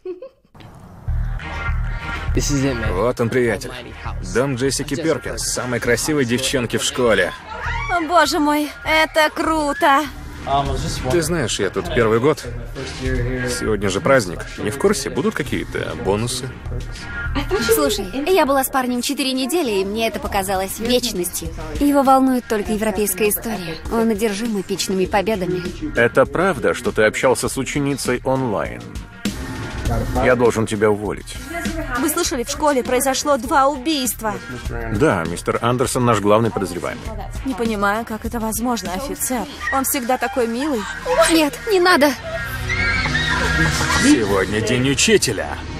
Вот он, приятель. Дом Джессики Перкинс, самой красивой девчонки в школе. О, боже мой, это круто. Ты знаешь, я тут первый год. Сегодня же праздник. Не в курсе, будут какие-то бонусы? Слушай, я была с парнем 4 недели, и мне это показалось вечностью. Его волнует только европейская история. Он одержим эпичными победами. Это правда, что ты общался с ученицей онлайн? Я должен тебя уволить. Вы слышали, в школе произошло 2 убийства. Да, мистер Андерсон наш главный подозреваемый. Не понимаю, как это возможно, офицер. Он всегда такой милый. Нет, не надо. Сегодня день учителя.